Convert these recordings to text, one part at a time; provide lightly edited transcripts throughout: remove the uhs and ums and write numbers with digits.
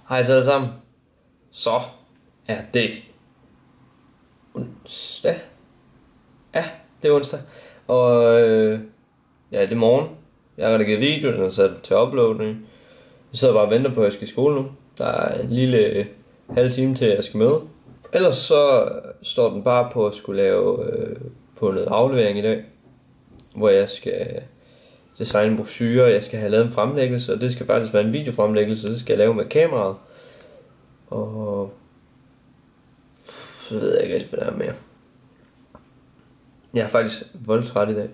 Hej så alle sammen. Så er det onsdag. Ja, det er onsdag. Og ja, det er morgen. Jeg har redigeret video, den er sat til uploading. Jeg sidder bare og venter på, at jeg skal i skole nu. Der er en lille halv time til, at jeg skal med. Ellers så står den bare på at skulle lave på noget aflevering i dag, hvor jeg skal designe en brochure, jeg skal have lavet en fremlæggelse, og det skal faktisk være en videofremlæggelse, det skal jeg lave med kameraet. Og så ved jeg ikke rigtig, hvad der er mere. Jeg er faktisk voldtræt i dag.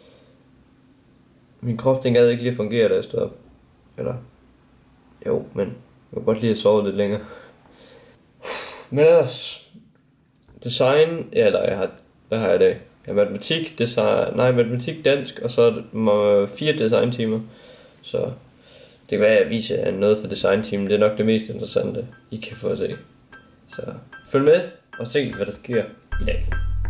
Min krop, den gad ikke lige at fungere, da jeg stod op. Eller, jo, men jeg kunne godt lige have sovet lidt længere. Men ellers, design, ja, hvad har jeg i dag? Jeg har matematik, dansk, og så 4 designtimer. Så det kan være, at jeg viser jer noget for designtimen. Det er nok det mest interessante, I kan få at se. Så følg med og se, hvad der sker i dag.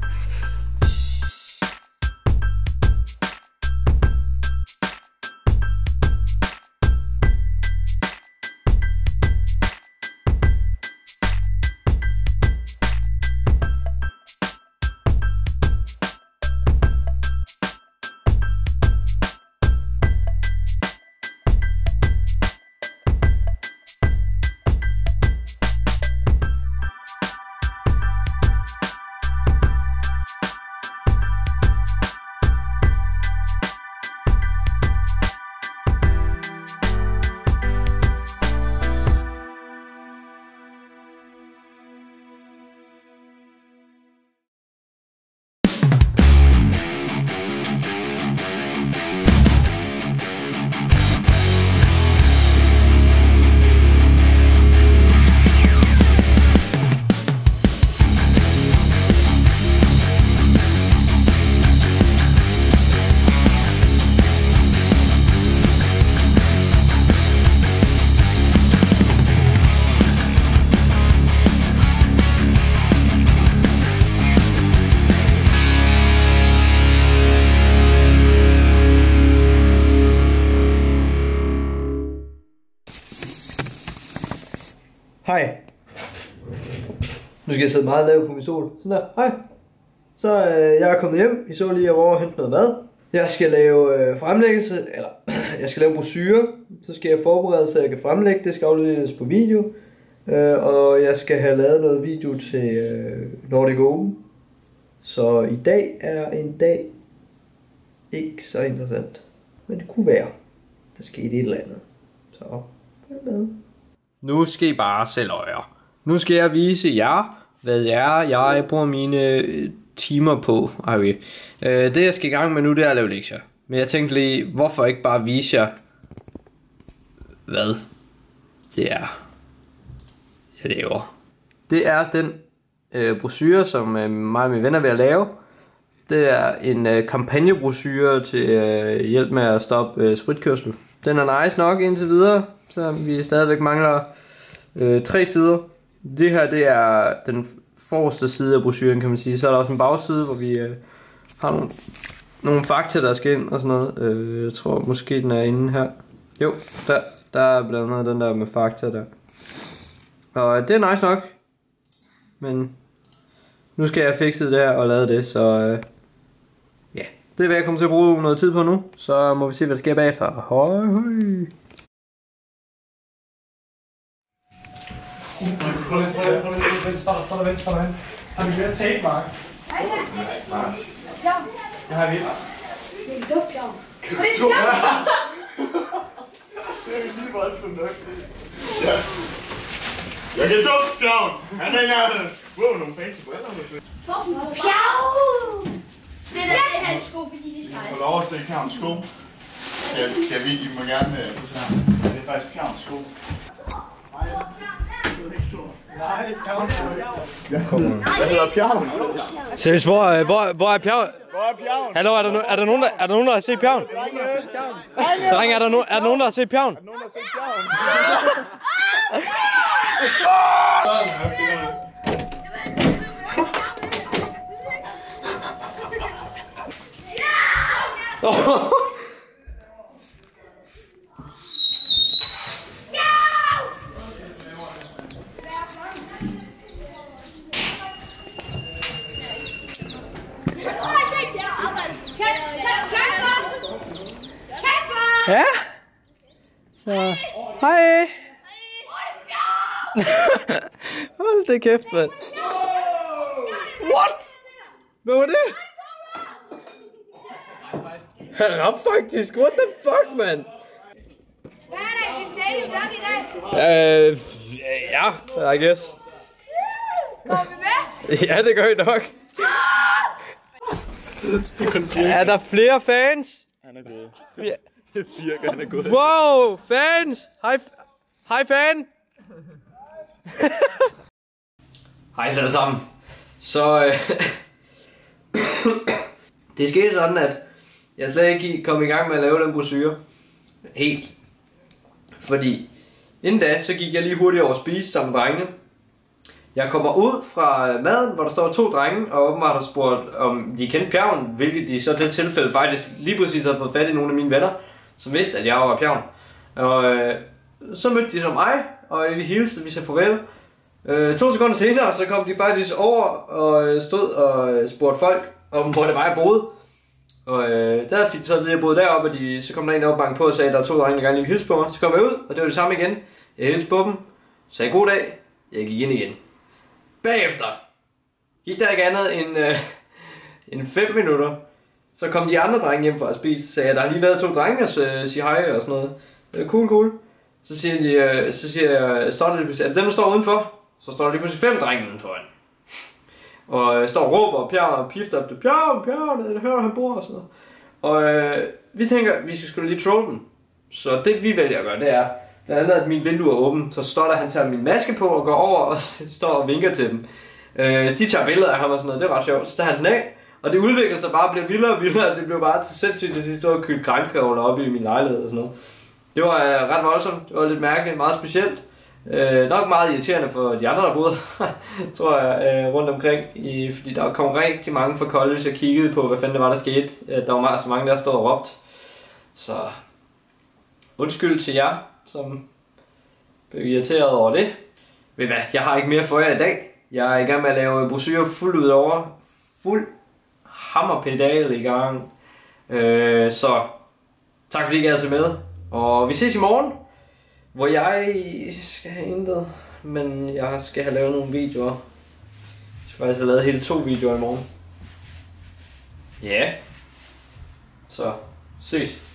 Hej. Nu skal jeg sidde meget lavt på min stol. Sådan der. Hej. Så jeg er kommet hjem. I så lige, at jeg var over og hente noget mad. Jeg skal lave fremlæggelse, eller jeg skal lave brochure. Så skal jeg forberede, så jeg kan fremlægge. Det skal afleveres på video. Og jeg skal have lavet noget video til Nordic Open. Så i dag er en dag ikke så interessant. Men det kunne være. Der skete et eller andet. Så følg med. Nu skal I bare selv øje. Nu skal jeg vise jer, hvad jeg bruger mine timer på. Okay. Det jeg skal i gang med nu, det er at lave lektier. Men jeg tænkte lige, hvorfor ikke bare vise jer, hvad det er, jeg laver. Det er den brochure, som mig og mine venner er ved at lave. Det er en kampagnebrochure til hjælp med at stoppe spritkørsel. Den er nice nok indtil videre, så vi stadigvæk mangler 3 sider. Det her, det er den forreste side af brochuren, kan man sige. Så er der også en bagside, hvor vi har nogle fakta, der skal ind og sådan noget. Jeg tror måske den er inde her. Jo, der er blandt andet den der med fakta der. Og det er nice nok. Men nu skal jeg fikse det her og lave det, så ja. Det vil jeg komme til at bruge noget tid på nu. Så må vi se, hvad der sker bagefter. Hej hej. Stop dig hen. Har vi mere tape, Mark? Nej. Det har vi. Det er en duftjavn. Det er lige voldsomt nok. Ja. Jeg kan duftjavn! Han er i nærheden. Wow, nogle fancy briller, der ser. Pjav! Det er hans sko, fordi de sejler. Få lov at se Pjavns sko. Skal vi? I må gerne få se ham. Det er faktisk Pjavns sko. Nej, Pjavn. Hvad hedder Pjavn? Seriøst, hvor er Pjavn? Hvor er Pjavn? Hallo, er der nogen, der har set Pjavn? Drenge, er der nogen, der har set Pjavn? Er der nogen, der har set Pjavn? Ja. Så, hej. Hold da kæft, mand. What? Hvad var det? Han ramte faktisk. What the fuck, mand? Hvad er der i din daily vlog i dag? Ja, I guess. Kommer vi med? Ja, det gør I nok. Er der flere fans? Han er gået. Ja. Virker, han er gået. Wow, fans! Hej fan! Hej så alle sammen. Så det skete sådan, at jeg slet ikke kom i gang med at lave den brochure. Helt. Fordi inden da, så gik jeg lige hurtigt over at spise sammen med drengene. Jeg kommer ud fra maden, hvor der står 2 drenge, og åbenbart har spurgt, om de kendte Pjavn, hvilket de så til tilfælde faktisk lige præcis havde fået fat i nogle af mine venner, som vidste, at jeg var Pjavn. Og så mødte de så mig, og vi hilste, vi sagde farvel. 2 sekunder senere, så kom de faktisk over og stod og spurgte folk, om hvor det var, jeg boede. Og der fik de så at vide, at jeg boede deroppe, og så kom der en op og bankede på og sagde, at der var 2 drenge, der gerne lige ville hilse på mig. Så kom jeg ud, og det var det samme igen. Jeg hilste på dem, sagde god dag, jeg gik ind igen. Bagefter gik der ikke andet end 5 minutter. Så kom de andre drenge hjem for at spise, så sagde jeg, der har lige været 2 drenge og sige hej og sådan noget. Cool. Så siger jeg, er dem der står udenfor? Så står der lige pludselig 5 drenge udenfor. Og står og råber og pjavn og pifter op det. Pjavn, jeg hører han bor og sådan noget. Og vi tænker, vi skal skulle lige trolle dem. Så det vi vælger at gøre, det er blandt andet, at min vindue er åben. Så står der, han tager min maske på og går over og står og vinker til dem. De tager billeder af ham og sådan noget, det er ret sjovt. Så tager han den af, og det udvikler sig bare og bliver vildere og vildere. Det blev bare til sindssygt, at de stod og købte krankkogler op i min lejlighed og sådan noget. Det var ret voldsomt, det var lidt mærkeligt, meget specielt. Nok meget irriterende for de andre, der boede, tror jeg, rundt omkring. Fordi der kom rigtig mange fra college og kiggede på, hvad fanden det var, der skete. Der var så mange, der stod og råbte. Så undskyld til jer, som blev irriteret over det. Ved hvad, jeg har ikke mere for jer i dag. Jeg er i gang med at lave brochure fuldt ud over. Fuld hammerpedal i gang. Så tak fordi I gad se med. Og vi ses i morgen, hvor jeg skal have intet, men jeg skal have lavet nogle videoer. Jeg skal faktisk have lavet hele 2 videoer i morgen. Ja. Så ses.